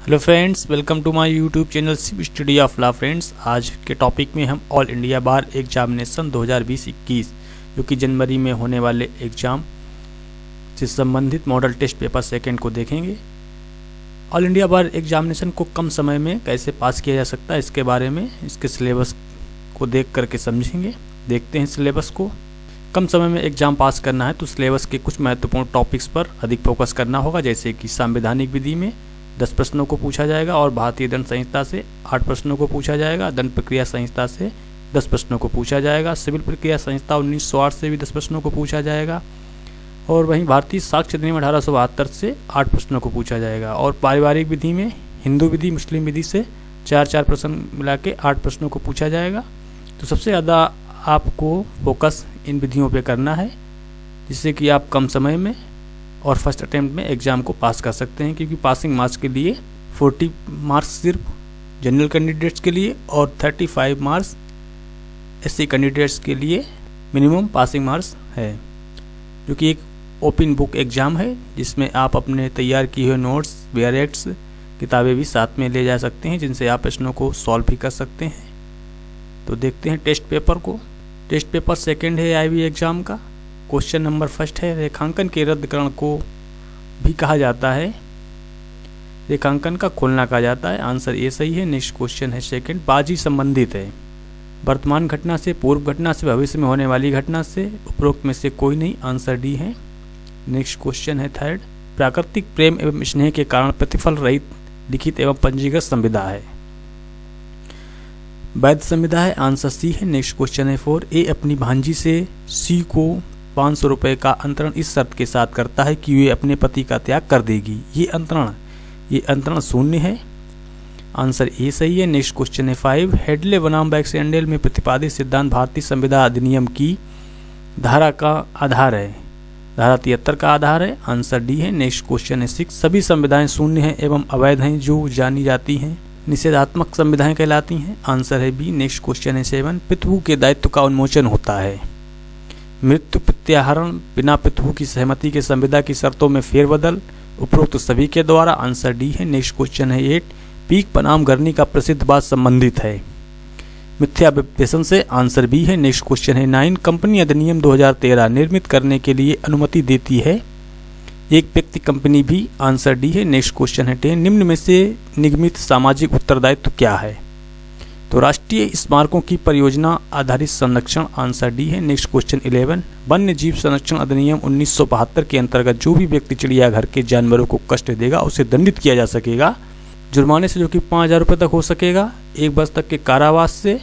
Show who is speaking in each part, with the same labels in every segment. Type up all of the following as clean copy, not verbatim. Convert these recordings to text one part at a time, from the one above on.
Speaker 1: Hello friends, welcome to my YouTube channel study of law. Friends, आज के topic में हम ऑल इंडिया बार एग्जामिनेशन 2020-21 जो कि जनवरी में होने वाले एग्ज़ाम से संबंधित मॉडल टेस्ट पेपर सेकंड को देखेंगे। ऑल इंडिया बार एग्जामिनेशन को कम समय में कैसे पास किया जा सकता है, इसके बारे में इसके सिलेबस को देख करके समझेंगे। देखते हैं सिलेबस को। कम समय में एग्ज़ाम पास करना है तो सिलेबस के कुछ महत्वपूर्ण टॉपिक्स पर अधिक फोकस करना होगा, जैसे कि संवैधानिक विधि में 10 प्रश्नों को पूछा जाएगा और भारतीय दंड संहिता से 8 प्रश्नों को पूछा जाएगा। दंड प्रक्रिया संहिता से 10 प्रश्नों को पूछा जाएगा। सिविल प्रक्रिया संहिता 1908 से भी 10 प्रश्नों को पूछा जाएगा। और वहीं भारतीय साक्ष्य अधिनियम 1872 से 8 प्रश्नों को पूछा जाएगा। और पारिवारिक विधि में हिंदू विधि, मुस्लिम विधि से 4-4 प्रश्न मिला के 8 प्रश्नों को पूछा जाएगा। तो सबसे ज़्यादा आपको फोकस इन विधियों पर करना है, जिससे कि आप कम समय में और फर्स्ट अटेम्प्ट में एग्ज़ाम को पास कर सकते हैं, क्योंकि पासिंग मार्क्स के लिए 40 मार्क्स सिर्फ जनरल कैंडिडेट्स के लिए और 35 मार्क्स एससी कैंडिडेट्स के लिए मिनिमम पासिंग मार्क्स है, जो कि एक ओपन बुक एग्ज़ाम है, जिसमें आप अपने तैयार किए हुए नोट्स, वेयरेक्ट्स, किताबें भी साथ में ले जा सकते हैं, जिनसे आप प्रश्नों को सॉल्व भी कर सकते हैं। तो देखते हैं टेस्ट पेपर को। टेस्ट पेपर सेकेंड है आईबी एग्ज़ाम का। क्वेश्चन नंबर फर्स्ट है, रेखांकन के रद्दकरण को भी कहा जाता है, रेखांकन का खोलना कहा जाता है। आंसर ए सही है। नेक्स्ट क्वेश्चन है सेकंड, बाजी संबंधित है वर्तमान घटना से, पूर्व घटना से, भविष्य में होने वाली घटना से, उपरोक्त में से कोई नहीं। आंसर डी है। नेक्स्ट क्वेश्चन है थर्ड, प्राकृतिक प्रेम एवं स्नेह के कारण प्रतिफल रहित लिखित एवं पंजीकृत संविदा है, वैध संविदा है। आंसर सी है। नेक्स्ट क्वेश्चन है 4, ए अपनी भांजी से सी को 500 रुपये का अंतरण इस शर्त के साथ करता है कि वे अपने पति का त्याग कर देगी। ये अंतरण शून्य है। आंसर ए सही है। नेक्स्ट क्वेश्चन है 5, हेडले बनाम बैक्सएंडेल में प्रतिपादित सिद्धांत भारतीय संविदा अधिनियम की धारा का आधार है, धारा 73 का आधार है। आंसर डी है। नेक्स्ट क्वेश्चन है 6, सभी संविधाएं शून्य हैं एवं अवैध हैं जो जानी जाती हैं निषेधात्मक संविधाएं कहलाती हैं। आंसर है बी। नेक्स्ट क्वेश्चन है 7, पितृ के दायित्व का उन्मोचन होता है, मृत्यु, प्रत्याहरण, बिना पितृ की सहमति के संविदा की शर्तों में फेरबदल, उपरोक्त सभी के द्वारा। आंसर डी है। नेक्स्ट क्वेश्चन है 8, पीक बनाम गरनी का प्रसिद्ध बात संबंधित है, मिथ्या विश्लेषण से। आंसर बी है। नेक्स्ट क्वेश्चन है 9, कंपनी अधिनियम 2013 निर्मित करने के लिए अनुमति देती है, एक व्यक्ति कंपनी भी। आंसर डी है। नेक्स्ट क्वेश्चन है 10, निम्न में से निगमित सामाजिक उत्तरदायित्व क्या है, तो राष्ट्रीय स्मारकों की परियोजना आधारित संरक्षण। आंसर डी है। नेक्स्ट क्वेश्चन 11, वन्य जीव संरक्षण अधिनियम 1972 के अंतर्गत जो भी व्यक्ति चिड़ियाघर के जानवरों को कष्ट देगा उसे दंडित किया जा सकेगा, जुर्माने से, जो कि 5000 रुपये तक हो सकेगा, 1 वर्ष तक के कारावास से।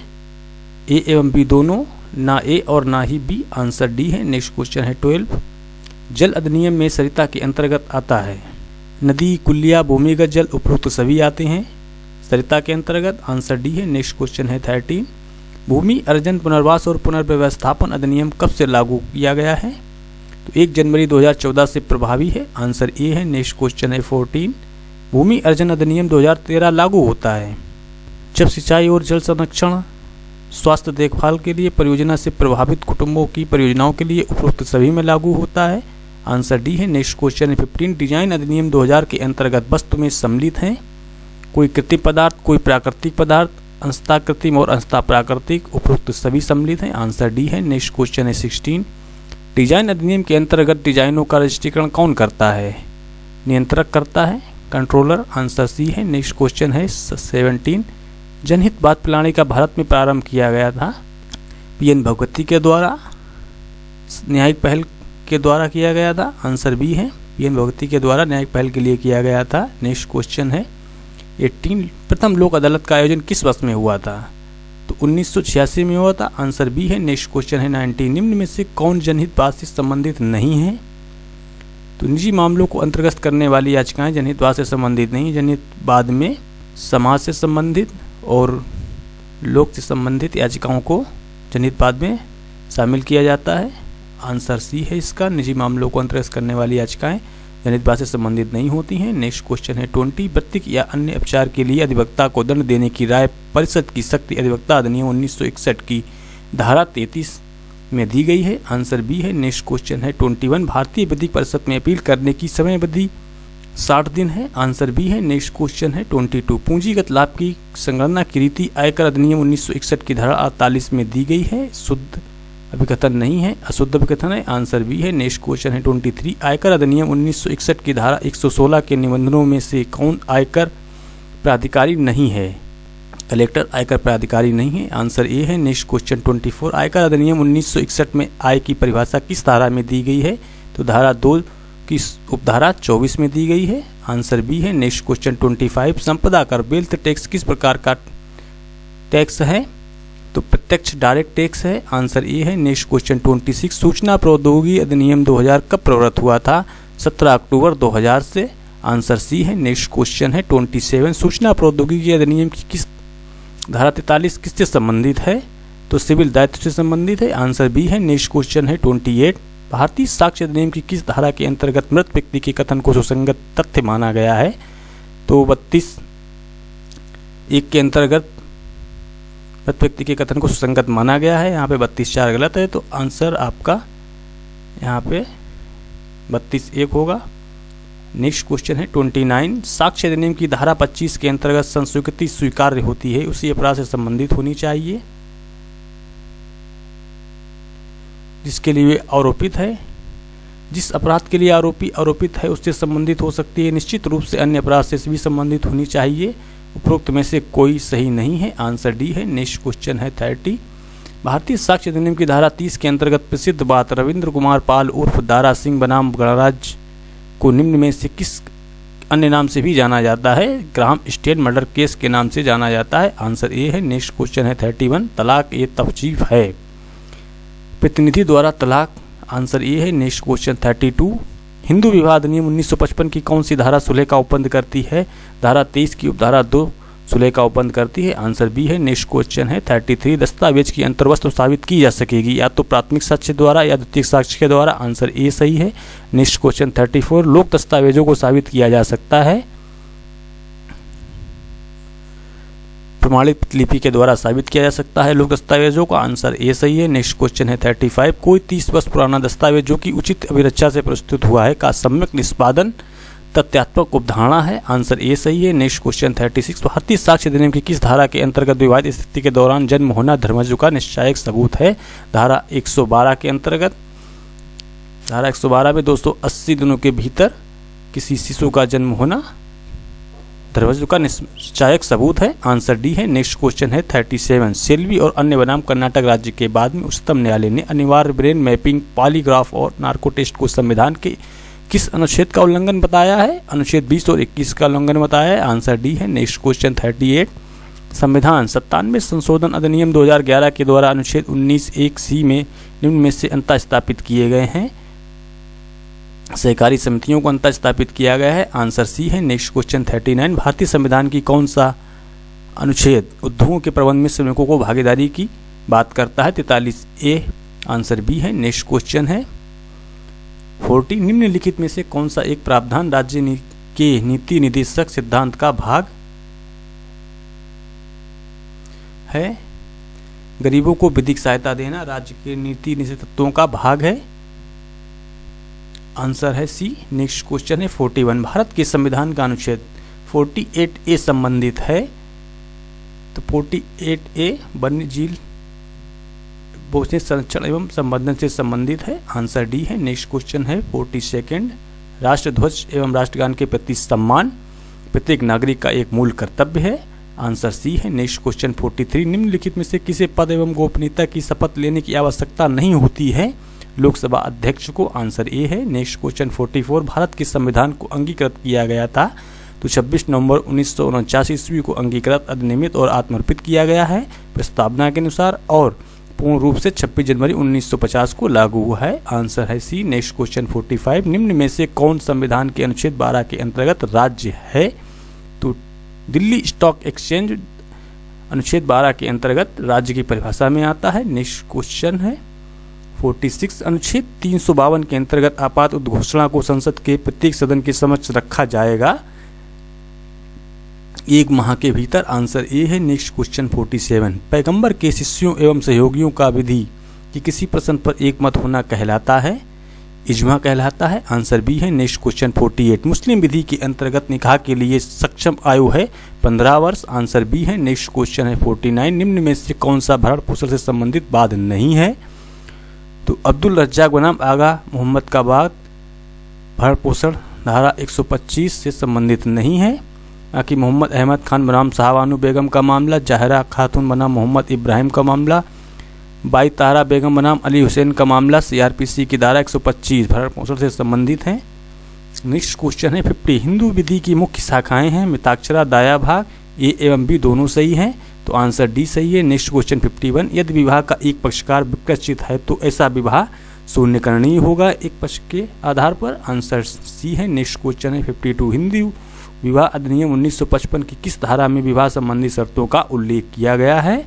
Speaker 1: ए एवं बी दोनों, ना ए और ना ही बी। आंसर डी है। नेक्स्ट क्वेश्चन है 12, जल अधिनियम में सरिता के अंतर्गत आता है, नदी, कुलिया, भूमिगत जल, उपरोक्त सभी आते हैं सरिता के अंतर्गत। आंसर डी है। नेक्स्ट क्वेश्चन है 13, भूमि अर्जन, पुनर्वास और पुनर्व्यवस्थापन अधिनियम कब से लागू किया गया है, तो 1 जनवरी 2014 से प्रभावी है। आंसर ए है। नेक्स्ट क्वेश्चन है 14, भूमि अर्जन अधिनियम 2013 लागू होता है जब सिंचाई और जल संरक्षण, स्वास्थ्य देखभाल के लिए, परियोजना से प्रभावित कुटुंबों की परियोजनाओं के लिए, उपरोक्त सभी में लागू होता है। आंसर डी है। नेक्स्ट क्वेश्चन है 15, डिजाइन अधिनियम 2000 के अंतर्गत वस्तु में सम्मिलित हैं कोई कृत्रिम पदार्थ, कोई प्राकृतिक पदार्थ, अंशतः कृत्रिम और अंशतः प्राकृतिक, उपरोक्त सभी सम्मिलित हैं। आंसर डी है। नेक्स्ट क्वेश्चन है 16, डिजाइन अधिनियम के अंतर्गत डिजाइनों का रजिस्ट्रीकरण कौन करता है, नियंत्रक करता है, कंट्रोलर। आंसर सी है। नेक्स्ट क्वेश्चन है 17, जनहित बात प्रणाली का भारत में प्रारंभ किया गया था, पीएन भगवती के द्वारा, न्यायिक पहल के द्वारा किया गया था। आंसर बी है। पीएन भगवती के द्वारा न्यायिक पहल के लिए किया गया था। नेक्स्ट क्वेश्चन है 18, प्रथम लोक अदालत का आयोजन किस वर्ष में हुआ था, तो 1986 में हुआ था। आंसर बी है। नेक्स्ट क्वेश्चन है 19, निम्न में से कौन जनहित वाद से संबंधित नहीं है, तो निजी मामलों को अंतर्गत करने वाली याचिकाएं जनहित वाद से संबंधित नहीं, जनहित वाद में समाज से संबंधित और लोक से संबंधित याचिकाओं को जनहित वाद में शामिल किया जाता है। आंसर सी है इसका। निजी मामलों को अंतर्गत करने वाली याचिकाएं जनहित वाद से संबंधित नहीं होती हैं। नेक्स्ट क्वेश्चन है 20, वृत्तिक या अन्य उपचार के लिए अधिवक्ता को दंड देने की राय परिषद की शक्ति अधिवक्ता अधिनियम 1961 की धारा 33 में दी गई है। आंसर बी है। नेक्स्ट क्वेश्चन है 21, भारतीय विधिक परिषद में अपील करने की समयावधि 60 दिन है, आंसर बी है। नेक्स्ट क्वेश्चन है 22, पूंजीगत लाभ की संगणना की रीति आयकर अधिनियम 1961 की धारा 48 में दी गई है। शुद्ध अभिकथन नहीं है, अशुद्ध अभिकथन है, आंसर बी है। नेक्स्ट क्वेश्चन है 23, आयकर अधिनियम 1961 की धारा 116 के निबंधनों में से कौन आयकर प्राधिकारी नहीं है? कलेक्टर आयकर प्राधिकारी नहीं है, आंसर ए है। नेक्स्ट क्वेश्चन 24, आयकर अधिनियम 1961 में आय की परिभाषा किस धारा में दी गई है? तो धारा 2 की उपधारा 24 में दी गई है, आंसर बी है। नेक्स्ट क्वेश्चन 25, संपदा कर वेल्थ टैक्स किस प्रकार का टैक्स है? तो प्रत्यक्ष डायरेक्ट टैक्स है, आंसर ए है। नेक्स्ट क्वेश्चन 26, सूचना प्रौद्योगिकी अधिनियम 2000 कब प्रवृत्त हुआ था? 17 अक्टूबर 2000 से, आंसर सी है। नेक्स्ट क्वेश्चन है 27, सूचना प्रौद्योगिकी अधिनियम की किस धारा 43 किससे संबंधित है? तो सिविल दायित्व से संबंधित है, आंसर बी है। नेक्स्ट क्वेश्चन है 28, भारतीय साक्ष्य अधिनियम की किस धारा के अंतर्गत मृत व्यक्ति के कथन को सुसंगत तथ्य माना गया है? तो 32(1) के अंतर्गत मृत व्यक्ति के कथन को सुसंगत माना गया है। यहाँ पे 32(4) गलत है, तो आंसर आपका यहाँ पे 32(1) होगा। नेक्स्ट क्वेश्चन है 29, साक्ष्य अधिनियम की धारा 25 के अंतर्गत संस्वीकृति स्वीकार्य होती है, उसी अपराध से संबंधित होनी चाहिए जिसके लिए आरोपित है। जिस अपराध के लिए आरोपी आरोपित है उससे संबंधित हो सकती है, निश्चित रूप से अन्य अपराध से भी संबंधित होनी चाहिए। उपरोक्त में से कोई सही नहीं है, आंसर डी है। नेक्स्ट क्वेश्चन है 30, भारतीय साक्ष्य अधिनियम की धारा 30 के अंतर्गत प्रसिद्ध बात रविंद्र कुमार पाल उर्फ दारा सिंह बनाम गणराज्य को निम्न में से किस अन्य नाम से भी जाना जाता है? ग्राहम स्टेन मर्डर केस के नाम से जाना जाता है, आंसर ए है। नेक्स्ट क्वेश्चन है 31, तलाक ए तफजीफ है, प्रतिनिधि द्वारा तलाक, आंसर ए है। नेक्स्ट क्वेश्चन 32, हिंदू विवाह अधिनियम 1955 की कौन सी धारा सुलह का उपबंध करती है? धारा 23 की उपधारा 2 सुलह का उपबंध करती है, आंसर बी है। नेक्स्ट क्वेश्चन है 33, दस्तावेज की अंतर्वस्त्र साबित की जा सकेगी या तो प्राथमिक साक्ष्य द्वारा या द्वितीयक साक्ष्य के द्वारा, आंसर ए सही है। नेक्स्ट क्वेश्चन 34, लोक दस्तावेजों को साबित किया जा सकता है, प्रमाणित लिपि के द्वारा साबित किया जा सकता है लोक दस्तावेजों का, आंसर ए सही है। नेक्स्ट क्वेश्चन है 35, कोई 30 वर्ष पुराना दस्तावेज जो कि उचित अभिरक्षा से प्रस्तुत हुआ है का सम्यक निष्पादन तथ्यात्मक उपधारणा है, आंसर ए सही है। नेक्स्ट क्वेश्चन 36, भारतीय साक्ष्य अधिनियम की किस धारा के अंतर्गत विवादित स्थिति के दौरान जन्म होना धर्मजु का निश्चायक सबूत है? धारा 112 के अंतर्गत। धारा 112 में दोस्तों 80 दिनों के भीतर किसी शिशु का जन्म होना धर्मजु का निश्चायक सबूत है, आंसर डी है। नेक्स्ट क्वेश्चन है 37, सेल्वी और अन्य बनाम कर्नाटक राज्य के बाद में उच्चतम न्यायालय ने अनिवार्य ब्रेन मैपिंग, पॉलीग्राफ और नार्को टेस्ट को संविधान के किस अनुच्छेद का उल्लंघन बताया है? अनुच्छेद 20 और 21 का उल्लंघन बताया है, आंसर डी है। नेक्स्ट क्वेश्चन 38, संविधान 97 संशोधन अधिनियम 2011 के द्वारा अनुच्छेद 19(1)(c) में निम्न में से अंतः स्थापित किए गए हैं? सहकारी समितियों को अंतः स्थापित किया गया है, आंसर सी है। नेक्स्ट क्वेश्चन 39, भारतीय संविधान की कौन सा अनुच्छेद उद्योगों के प्रबंध में श्रमिकों को भागीदारी की बात करता है? 43(a), आंसर बी है। नेक्स्ट क्वेश्चन है 40, निम्नलिखित में से कौन सा एक प्रावधान राज्य के नीति निदेशक सिद्धांत का भाग है? गरीबों को विधिक सहायता देना राज्य के नीति निदेशक तत्वों का भाग है, आंसर है सी। नेक्स्ट क्वेश्चन है 41, भारत के संविधान का अनुच्छेद 48(a) संबंधित है? तो 48(a) वन्य जीव भोजन संरक्षण एवं संवर्धन से संबंधित है, आंसर डी है। नेक्स्ट क्वेश्चन है 42, राष्ट्र ध्वज एवं राष्ट्रगान के प्रति सम्मान प्रत्येक नागरिक का एक मूल कर्तव्य है, आंसर सी है। नेक्स्ट क्वेश्चन 43, निम्नलिखित में से किसे पद एवं गोपनीयता की शपथ लेने की आवश्यकता नहीं होती है? लोकसभा अध्यक्ष को, आंसर ए है। नेक्स्ट क्वेश्चन 44, भारत के संविधान को अंगीकृत किया गया था? तो 26 नवंबर 1949 ईस्वी को अंगीकृत, अधिनियमित और आत्मर्पित किया गया है प्रस्तावना के अनुसार, और पूर्ण रूप से 26 जनवरी 1950 को लागू हुआ है, आंसर है सी। नेक्स्ट क्वेश्चन 45, निम्न में से कौन संविधान के अनुच्छेद 12 के अंतर्गत राज्य है? तो दिल्ली स्टॉक एक्सचेंज अनुच्छेद 12 के अंतर्गत राज्य की परिभाषा में आता है। नेक्स्ट क्वेश्चन है 46, अनुच्छेद 352 के अंतर्गत आपात उद्घोषणा को संसद के प्रत्येक सदन के समक्ष रखा जाएगा 1 माह के भीतर, आंसर ए है। नेक्स्ट क्वेश्चन 47, पैगंबर के शिष्यों एवं सहयोगियों का विधि कि किसी प्रश्न पर एक मत होना कहलाता है? इजमा कहलाता है। आंसर बी है। नेक्स्ट क्वेश्चन 48, मुस्लिम विधि के अंतर्गत निकाह के लिए सक्षम आयु है 15 वर्ष। आंसर बी है। नेक्स्ट क्वेश्चन है 49, निम्न में से कौन सा भरण पोषण से संबंधित वाद नहीं है? तो अब्दुल रज्जाक बनाम आगा मोहम्मद का वाद भरण पोषण धारा 125 से संबंधित नहीं है। बाकी मोहम्मद अहमद खान बनाम शाहबानू बेगम का मामला, जहरा खातून बनाम मोहम्मद इब्राहिम का मामला, बाई तारा बेगम बनाम अली हुसैन का मामला सीआरपीसी की धारा 125 भरण पोषण से संबंधित है। नेक्स्ट क्वेश्चन है 50, हिंदू विधि की मुख्य शाखाएं हैं मिताक्षरा, दाया भाग, ए एवं बी दोनों सही हैं। तो आंसर डी सही है। नेक्स्ट क्वेश्चन 51, यदि विवाह का एक पक्षकार विकृत है तो ऐसा विवाह शून्यकरणीय होगा एक पक्ष के आधार पर। आंसर सी है। नेक्स्ट क्वेश्चन है 52, हिंदू विवाह अधिनियम 1955 की किस धारा में विवाह संबंधी शर्तों का उल्लेख किया गया है?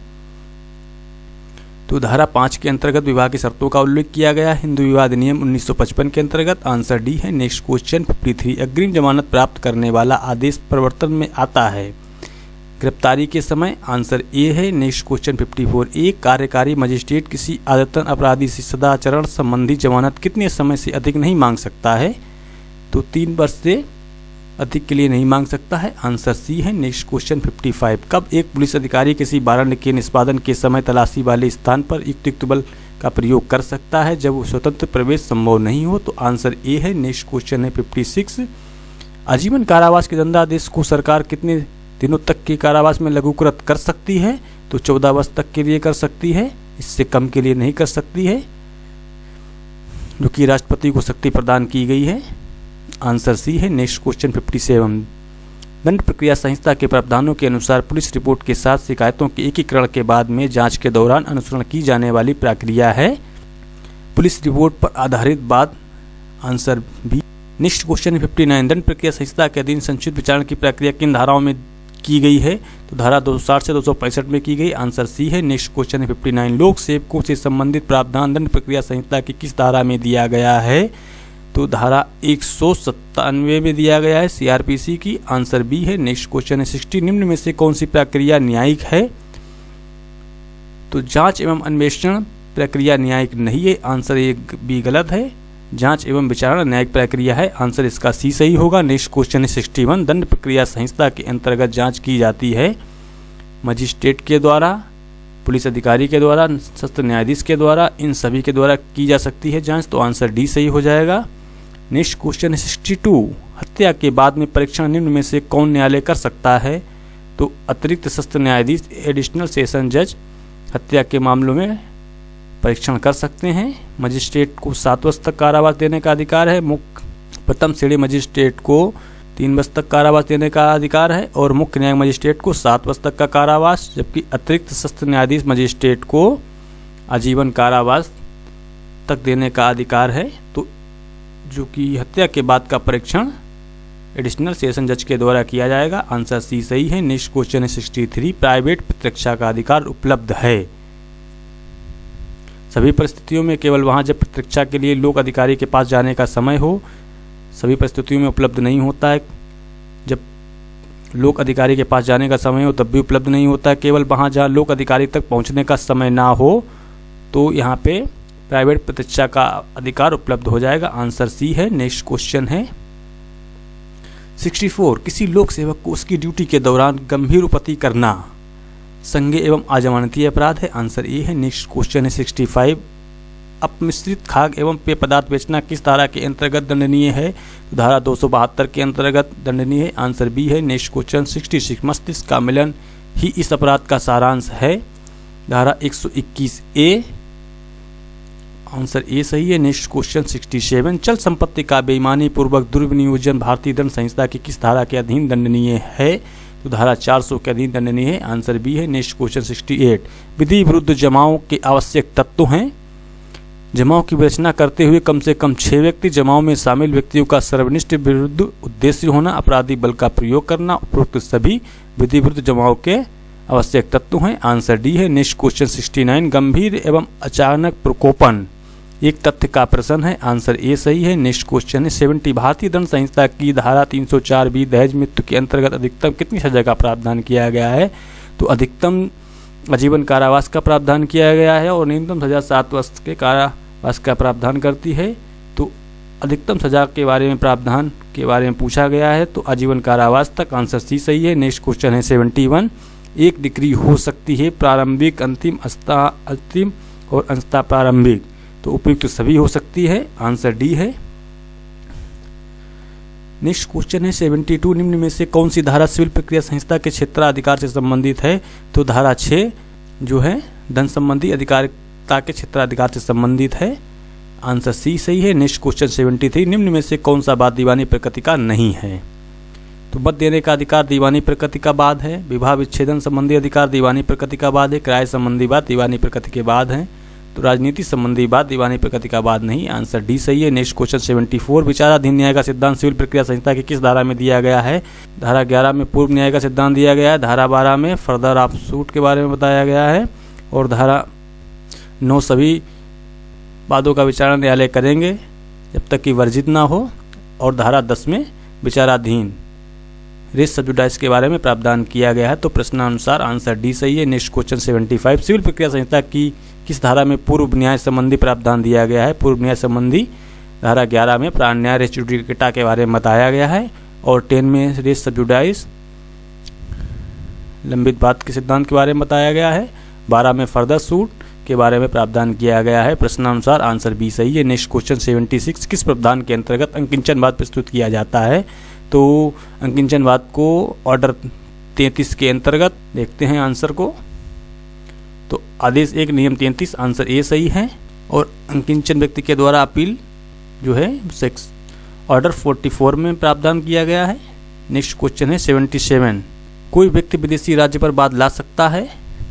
Speaker 1: तो धारा 5 के अंतर्गत विवाह की शर्तों का उल्लेख किया गया है हिंदू विवाह अधिनियम 1955 के अंतर्गत। आंसर डी है। नेक्स्ट क्वेश्चन 53, अग्रिम जमानत प्राप्त करने वाला आदेश प्रवर्तन में आता है गिरफ्तारी के समय। आंसर ए है। नेक्स्ट क्वेश्चन 54, एक कार्यकारी मजिस्ट्रेट किसी आदतन अपराधी से सदाचरण संबंधी जमानत कितने समय से अधिक नहीं मांग सकता है? तो 3 वर्ष से अधिक के लिए नहीं मांग सकता है। आंसर सी है। नेक्स्ट क्वेश्चन 55, कब एक पुलिस अधिकारी किसी वारंट के निष्पादन के समय तलाशी वाले स्थान पर युक्त बल का प्रयोग कर सकता है जब स्वतंत्र प्रवेश संभव नहीं हो? तो आंसर ए है। नेक्स्ट क्वेश्चन है 56, आजीवन कारावास के दंडादेश को सरकार कितने दिनों तक के कारावास में लघुकृत कर सकती है? तो 14 वर्ष तक के लिए कर सकती है, इससे कम के लिए नहीं कर सकती है, जो कि राष्ट्रपति को शक्ति प्रदान की गई है। आंसर सी है। नेक्स्ट क्वेश्चन 57, दंड प्रक्रिया संहिता के प्रावधानों के अनुसार पुलिस रिपोर्ट के साथ शिकायतों के एकीकरण के बाद में जांच के दौरान अनुसरण की जाने वाली प्रक्रिया है पुलिस रिपोर्ट पर आधारित बाद। Answer B. नेक्स्ट क्वेश्चन 59, दंड प्रक्रिया संहिता के अधीन संक्षिप्त विचारण की प्रक्रिया किन धाराओं में की गई है? तो धारा 260 से 265 में की गई। आंसर सी है। नेक्स्ट क्वेश्चन 59, लोक सेवकों से संबंधित प्रावधान दंड प्रक्रिया संहिता की किस धारा में दिया गया है? तो धारा 197 में दिया गया है सीआरपीसी की। आंसर बी है। नेक्स्ट क्वेश्चन है 60, निम्न में से कौन सी प्रक्रिया न्यायिक है? तो जांच एवं अन्वेषण प्रक्रिया न्यायिक नहीं है। आंसर ए बी गलत है। जांच एवं विचारणा न्यायिक प्रक्रिया है। आंसर इसका सी सही होगा। नेक्स्ट क्वेश्चन है 61, दंड प्रक्रिया संहिता के अंतर्गत जांच की जाती है मजिस्ट्रेट के द्वारा, पुलिस अधिकारी के द्वारा, सत्र न्यायाधीश के द्वारा, इन सभी के द्वारा की जा सकती है जांच। तो आंसर डी सही हो जाएगा। नेक्स्ट क्वेश्चन है 62, हत्या के बाद में परीक्षण निम्न में से कौन न्यायालय कर सकता है? तो अतिरिक्त सत्र न्यायाधीश, एडिशनल सेशन जज हत्या के मामलों में परीक्षण कर सकते हैं। मजिस्ट्रेट को 7 वर्ष तक कारावास देने का अधिकार है। प्रथम श्रेणी मजिस्ट्रेट को 3 वर्ष तक कारावास देने का अधिकार है और मुख्य न्यायिक मजिस्ट्रेट को 7 वर्ष तक का कारावास, जबकि अतिरिक्त सत्र न्यायाधीश मजिस्ट्रेट को आजीवन कारावास तक देने का अधिकार है। तो जो कि हत्या के बाद का परीक्षण एडिशनल सेशन जज के द्वारा किया जाएगा। आंसर सी सही है। नेक्स्ट क्वेश्चन है 63, प्राइवेट प्रतिरक्षा का अधिकार उपलब्ध है सभी परिस्थितियों में, केवल वहां जब प्रतिरक्षा के लिए लोक अधिकारी के पास जाने का समय हो। सभी परिस्थितियों में उपलब्ध नहीं होता है। जब लोक अधिकारी के पास जाने का समय हो तब भी उपलब्ध नहीं होता है। केवल वहां जहां लोक अधिकारी तक पहुंचने का समय ना हो तो यहाँ पे प्राइवेट प्रतिरक्षा का अधिकार उपलब्ध हो जाएगा। आंसर सी है। नेक्स्ट क्वेश्चन है 64, किसी लोक सेवक को उसकी ड्यूटी के दौरान गंभीर उपत्ति करना संज्ञेय एवं अजमानतीय अपराध है। आंसर ए है। नेक्स्ट क्वेश्चन है 65, अपमिश्रित खाद्य एवं पेय पदार्थ बेचना किस धारा के अंतर्गत दंडनीय है? तो धारा 272 के अंतर्गत दंडनीय है। आंसर बी है। नेक्स्ट क्वेश्चन 66, मस्तिष्क का मिलन ही इस अपराध का सारांश है। धारा 121A। आंसर ए सही है। नेक्स्ट क्वेश्चन 67, चल संपत्ति का बेईमानी पूर्वक दुर्विनियोजन भारतीय दंड संहिता की किस धारा के अधीन दंडनीय है? तो धारा 400 के अधीन दंडनीय है। आंसर बी है। नेक्स्ट क्वेश्चन 68, विधि विरुद्ध जमाओं के आवश्यक तत्व हैं। जमाओं की विरचना करते हुए कम से कम 6 व्यक्ति, जमाओं में शामिल व्यक्तियों का सर्वनिष्ठ विरुद्ध उद्देश्य होना, अपराधी बल का प्रयोग करना, उपरोक्त सभी विधि विरुद्ध जमाओं के आवश्यक तत्व हैं। आंसर डी है। नेक्स्ट क्वेश्चन 69, गंभीर एवं अचानक प्रकोपन एक तथ्य का प्रश्न है। आंसर ए सही है। नेक्स्ट क्वेश्चन है 70, भारतीय दंड संहिता की धारा 304B दहेज मृत्यु के अंतर्गत अधिकतम कितनी सजा का प्रावधान किया गया है? तो अधिकतम आजीवन कारावास का प्रावधान किया गया है और न्यूनतम सजा 7 वर्ष के कारावास का प्रावधान करती है। तो अधिकतम सजा के बारे में प्रावधान के बारे में पूछा गया है तो आजीवन कारावास तक, आंसर सी सही है। नेक्स्ट क्वेश्चन है 71, एक डिग्री हो सकती है प्रारंभिक, अंतिम, अंतिम और अंततः प्रारंभिक, तो उपयुक्त सभी हो सकती है, आंसर डी है। नेक्स्ट क्वेश्चन है 72, निम्न में से कौन सी धारा सिविल प्रक्रिया संहिता के क्षेत्राधिकार से संबंधित है, तो धारा 6 जो है धन संबंधी अधिकारिता के क्षेत्राधिकार से संबंधित है, आंसर सी सही है। नेक्स्ट क्वेश्चन 73, निम्न में से कौन सा वाद दीवानी प्रकृति का नहीं है, तो मत देने का अधिकार दीवानी प्रकृति का बाद है, विवाह विच्छेदन संबंधी अधिकार दीवानी प्रकृति का बाद है, किराए संबंधी बात दीवानी प्रकृति के बाद है, तो राजनीति संबंधी बात दीवानी प्रकृति का बाद नहीं, आंसर डी सही है। नेक्स्ट क्वेश्चन 74, विचाराधीन न्याय का सिद्धांत सिविल प्रक्रिया संहिता की किस धारा में दिया गया है, धारा 11 में पूर्व न्याय का सिद्धांत दिया गया है, धारा 12 में फर्दर ऑफशूट के बारे में बताया गया है, और धारा 9 सभी वादों का विचारण न्यायालय करेंगे जब तक कि वर्जित ना हो, और धारा 10 में विचाराधीन रेस सब्जुडाइस के बारे में प्रावधान किया गया है, तो प्रश्नानुसार आंसर डी सही है। नेक्स्ट क्वेश्चन 75, सिविल प्रक्रिया संहिता की किस धारा में पूर्व न्याय संबंधी प्रावधान दिया गया है, पूर्व न्याय संबंधी धारा 11 में प्राण न्याय रेस जुडिकेटा के बारे में बताया गया है, और 10 में रेस सब्जुडाइस लंबित बात के सिद्धांत के बारे में बताया गया है, 12 में फर्दर सूट के बारे में प्रावधान किया गया है, प्रश्नानुसार आंसर बी सही है। नेक्स्ट क्वेश्चन 76, किस प्रावधान के अंतर्गत अंकिंचनवाद प्रस्तुत किया जाता है, तो अंकिंचनवाद को ऑर्डर 33 के अंतर्गत देखते हैं आंसर को, तो आदेश 1 नियम 33 आंसर ए सही है, और अंकिंचन व्यक्ति के द्वारा अपील जो है ऑर्डर 44 में प्रावधान किया गया है। नेक्स्ट क्वेश्चन है 77, कोई व्यक्ति विदेशी राज्य पर वाद ला सकता है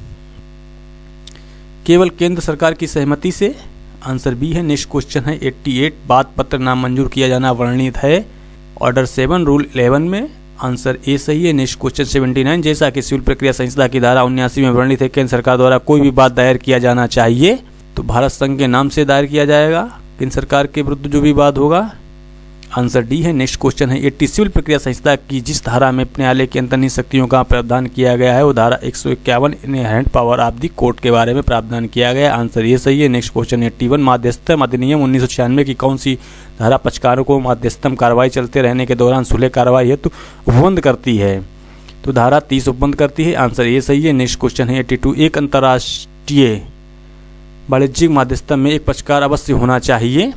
Speaker 1: केवल केंद्र सरकार की सहमति से, आंसर बी है। नेक्स्ट क्वेश्चन है 88, वाद पत्र नामंजूर किया जाना वर्णित है ऑर्डर 7 रूल 11 में, आंसर ए सही है। नेक्स्ट क्वेश्चन 79, जैसा कि सिविल प्रक्रिया संहिता की धारा 79 में वर्णित है, केंद्र सरकार द्वारा कोई भी वाद दायर किया जाना चाहिए तो भारत संघ के नाम से दायर किया जाएगा केंद्र सरकार के विरुद्ध जो भी वाद होगा, आंसर डी है। नेक्स्ट क्वेश्चन है 80, सिविल प्रक्रिया संहिता की जिस धारा में न्यायालय की अंतर्निहित शक्तियों का प्रावधान किया गया है वो धारा 151 inherent power of the court के बारे में प्रावधान किया गया, आंसर ये सही है। नेक्स्ट क्वेश्चन 81, मध्यस्थता अधिनियम 1996 की कौन सी धारा पक्षकारों को मध्यस्थम कार्रवाई चलते रहने के दौरान सुलह कार्रवाई हेतु उपबंध करती है, तो धारा 30 उपबंध करती है, आंसर ये सही है। नेक्स्ट क्वेश्चन है 82, एक अंतर्राष्ट्रीय वाणिज्यिक मध्यस्थम में एक पक्षकार अवश्य होना चाहिए,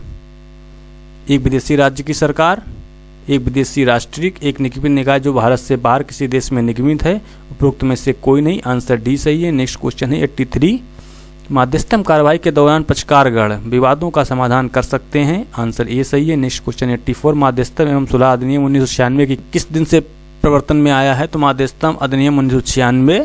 Speaker 1: एक विदेशी राज्य की सरकार, एक विदेशी राष्ट्रिक, एक निगमित निकाय जो भारत से बाहर किसी देश में निगमित है, उपरोक्त में से कोई नहीं, आंसर डी सही है। नेक्स्ट क्वेश्चन है 83, मध्यस्थम कार्रवाई के दौरान पक्षकारगण विवादों का समाधान कर सकते हैं, आंसर ए सही है। नेक्स्ट क्वेश्चन 84, मध्यस्थम एवं सुलह अधिनियम 1996 की किस दिन से प्रवर्तन में आया है, तो मध्यस्थम अधिनियम 1996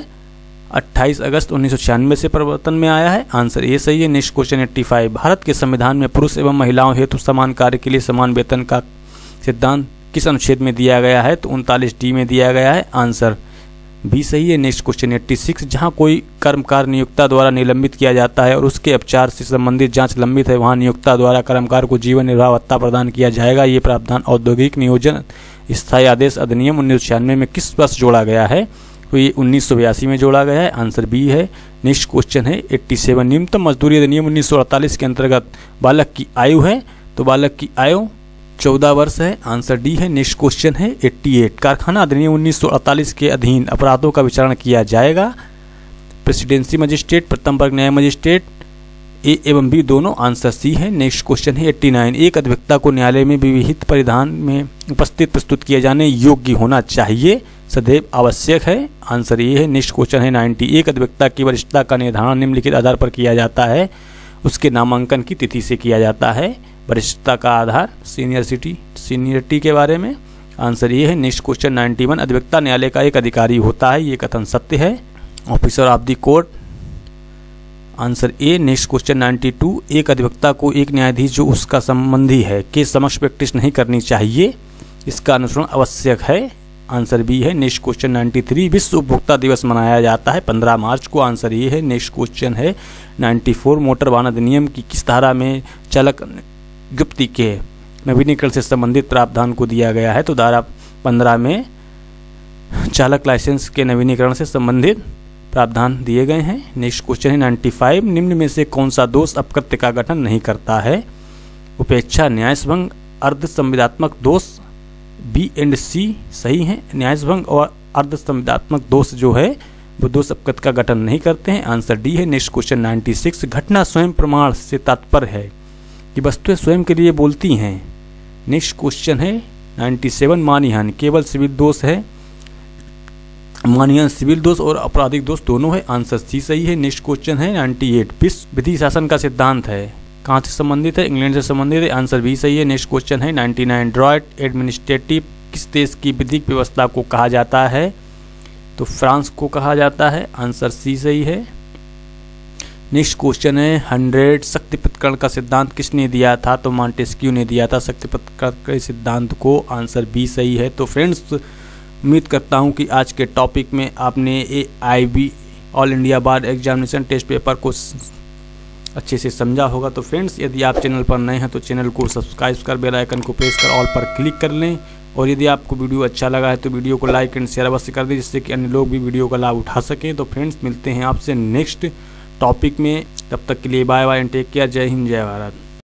Speaker 1: 28 अगस्त 1996 से प्रवर्तन में आया है, आंसर ए सही है। नेक्स्ट क्वेश्चन 85, भारत के संविधान में पुरुष एवं महिलाओं हेतु समान कार्य के लिए समान वेतन का सिद्धांत किस अनुच्छेद में दिया गया है, तो 39 डी में दिया गया है, आंसर बी सही है। नेक्स्ट क्वेश्चन 86, जहां कोई कर्मकार नियोक्ता द्वारा निलंबित किया जाता है और उसके उपचार से संबंधित जांच लंबित है वहां नियोक्ता द्वारा कर्मकार को जीवन निर्वाह भत्ता प्रदान किया जाएगा, ये प्रावधान औद्योगिक नियोजन स्थायी आदेश अधिनियम 1996 में किस वर्ष जोड़ा गया है, तो ये 1982 में जोड़ा गया है, आंसर बी है। नेक्स्ट क्वेश्चन है 87, न्यूनतम मजदूरी अधिनियम 1948 के अंतर्गत बालक की आयु है, तो बालक की आयु 14 वर्ष है, आंसर डी है। नेक्स्ट क्वेश्चन है 88, कारखाना अधिनियम 1948 के अधीन अपराधों का विचारण किया जाएगा, प्रेसिडेंसी मजिस्ट्रेट, प्रथम वर्ग न्याय मजिस्ट्रेट, ए एवं बी दोनों, आंसर सी है। नेक्स्ट क्वेश्चन है 89, एक अधिवक्ता को न्यायालय में विविध परिधान में उपस्थित प्रस्तुत किए जाने योग्य होना चाहिए, सदैव आवश्यक है, आंसर ये है। नेक्स्ट क्वेश्चन है 90, एक अधिवक्ता की वरिष्ठता का निर्धारण निम्नलिखित आधार पर किया जाता है, उसके नामांकन की तिथि से किया जाता है, वरिष्ठता का आधार सीनियरिटी के बारे में, आंसर ये है। नेक्स्ट क्वेश्चन 91, अधिवक्ता न्यायालय का एक अधिकारी होता है, ये कथन सत्य है, officer of the court, answer A. Next question 92, एक अधिवक्ता को एक न्यायाधीश जो उसका संबंधी है के समक्ष प्रैक्टिस नहीं करनी चाहिए, इसका अनुसरण आवश्यक है, आंसर बी है। नेक्स्ट क्वेश्चन 93, विश्व उपभोक्ता दिवस मनाया जाता है 15 मार्च को, आंसर ये है। नेक्स्ट क्वेश्चन है 94, मोटर वाहन अधिनियम की किस धारा में चालक गुप्ती के नवीनीकरण से संबंधित प्रावधान को दिया गया है, तो धारा 15 में चालक लाइसेंस के नवीनीकरण से संबंधित प्रावधान दिए गए हैं। नेक्स्ट क्वेश्चन है 95, निम्न में से कौन सा दोष अपकृत्य का गठन नहीं करता है, उपेक्षा, न्यायभंग, अर्ध संविदात्मक दोष बी एंड सी सही हैं। न्यायभंग और अर्ध संविदात्मक दोष जो है वो दोष अपकृत का गठन नहीं करते हैं। आंसर डी है। नेक्स्ट क्वेश्चन 96, घटना स्वयं प्रमाण से तात्पर्य है कि वस्तुएं स्वयं के लिए बोलती हैं। नेक्स्ट क्वेश्चन है 97, मानहानि केवल सिविल दोष है। मानहानि सिविल दोष और आपराधिक दोष दोनों है। आंसर सी सही है। नेक्स्ट क्वेश्चन है 98, विश्व विधि शासन का सिद्धांत है कहाँ से संबंधित है? इंग्लैंड से संबंधित है। आंसर बी सही है। नेक्स्ट क्वेश्चन है 99, ड्रॉइट एडमिनिस्ट्रेटिव किस देश की विधिक व्यवस्था को कहा जाता है? तो फ्रांस को कहा जाता है। आंसर सी सही है। नेक्स्ट क्वेश्चन है 100, शक्ति पृथक्करण का सिद्धांत किसने दिया था? तो मॉन्टेस्क्यू ने दिया था शक्ति पृथक्करण के सिद्धांत को। आंसर बी सही है। तो फ्रेंड्स, उम्मीद करता हूं कि आज के टॉपिक में आपने AIB all India bar examination test paper को अच्छे से समझा होगा। तो फ्रेंड्स, यदि आप चैनल पर नए हैं तो चैनल को सब्सक्राइब कर बेल आइकन को प्रेस कर ऑल पर क्लिक कर लें। और यदि आपको वीडियो अच्छा लगा है तो वीडियो को लाइक एंड शेयर अवश्य कर दें, जिससे कि अन्य लोग भी वीडियो का लाभ उठा सकें। तो फ्रेंड्स, मिलते हैं आपसे नेक्स्ट टॉपिक में। तब तक के लिए bye bye and take care. जय हिंद, जय भारत।